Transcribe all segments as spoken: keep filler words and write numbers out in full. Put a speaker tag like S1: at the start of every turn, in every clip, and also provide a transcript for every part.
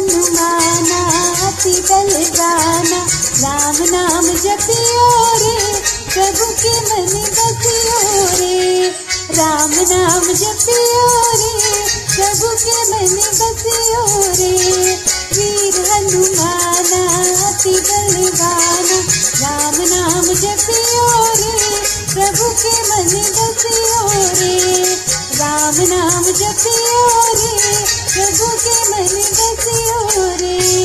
S1: हनुमाना अति बलवाना, राम नाम जपियो रे प्रभु के मन बसियो रे। राम नाम जपियो रे प्रभु के मन बसियो रे। वीर हनुमाना अति बलवाना, राम नाम जपियो रे प्रभु के मन बसियो रे। राम नाम जपियो रे प्रभु के मन बसियो रे।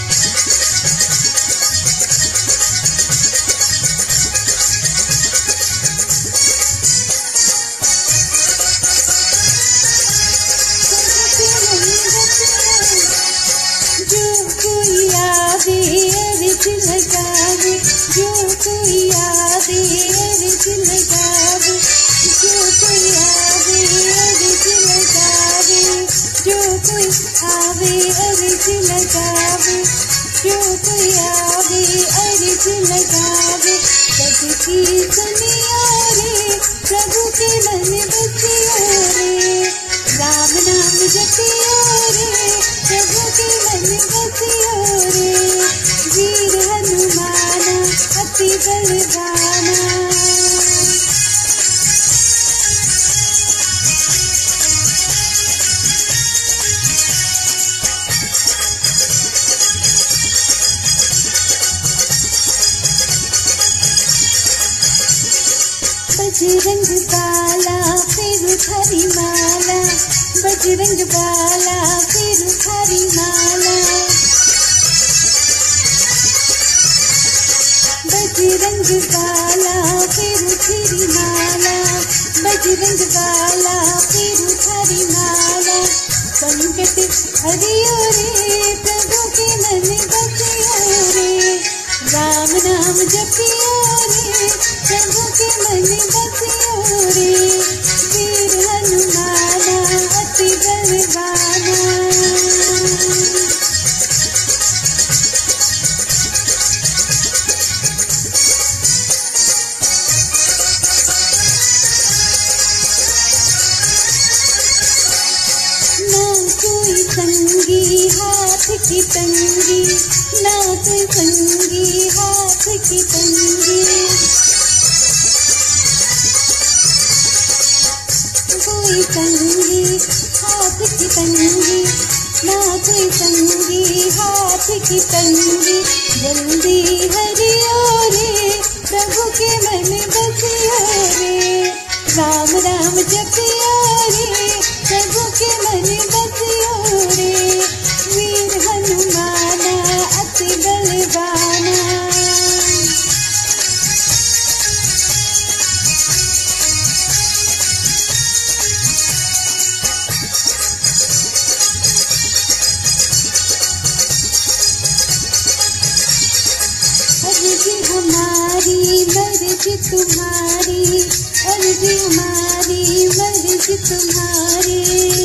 S1: जो कोई आवे अर्ज लगावे, जो कोई आवे अर्ज लगावे, जो कोई आवे अर्ज लगावे, जो कोई आवे अर्ज लगावे, जो कोई आवे अर्ज लगावे। सबकी सुनियो रे प्रभु के मन बसियो रे। राम नाम जपियो रे प्रभु के मन बसियो रे। वीर हनुमाना अति बलवाना। बजरंग बाला फिर हरी माला, बजरंग बाला फिर हरी माला, बजरंग बाला फिर हरी माला, बजरंग बाला फिर हरी माला। संकट हरियो रे प्रभु के मन बसियो रे। राम नाम जपियो रे प्रभु के मन बसियो रे। वीर हनुमाना अति बलवाना। ना कोई संगी हाथ की तंगी, ना कोई संगी हाथ की तंगी, कोई संगी हाथ की तंगी, ना कोई संगी हाथ की तंगी। जल्दी हरियो रे प्रभु के मन बसियो रे। राम राम जपियो रे प्रभु के मन बसियो रे। वीर हनुमाना अति बलवाना। अर्जी हमारी मर्जी तुम्हारी, अर्जी हमारी मर्जी तुम्हारी।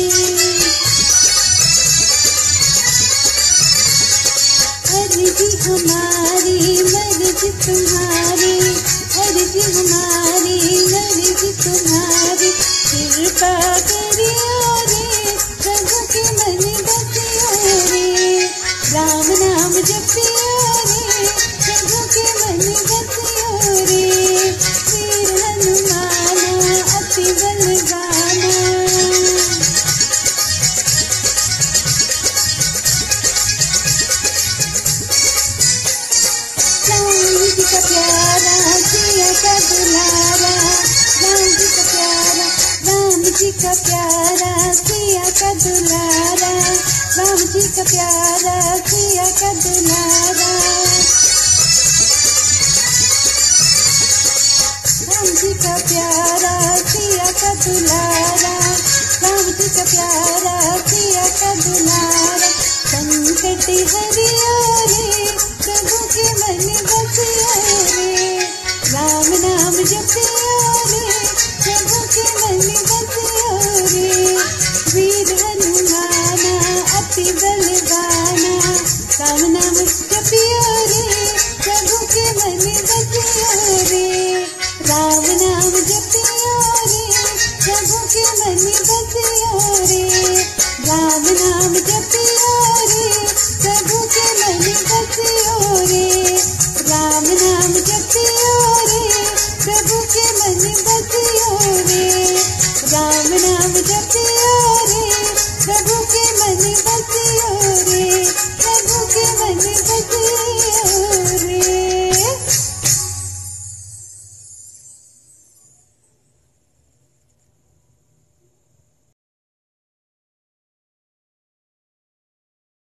S1: अर्जी हमारी मर्जी तुम्हारी, अर्जी हमारी मर्जी तुम्हारी। कृपा करियो रे प्रभु के मन बसियो रे। राम नाम जपियो रे प्रभु के मन बसियो रे। वीर हनुमाना अति बलवाना। राम जी का प्यारा सिया का दुलारा, राम जी का प्यारा, राम जी का प्यारा सिया का दुलारा, राम जी का प्यारा सिया का दुलारा। राम जी का प्यारा सिया का दुलारा, राम जी का प्यारा सिया का दुलारा। संकट हरियो रे प्रभु के मन बसियो रे। राम नाम जपियो रे प्रभु के मन बसियो रे। वीर हनुमाना अति बलवाना। राम नाम जपियो रे प्रभु के मन बसियो रे। राम नाम जपियो रे प्रभु के मन बसियो रे। राम नाम जपियो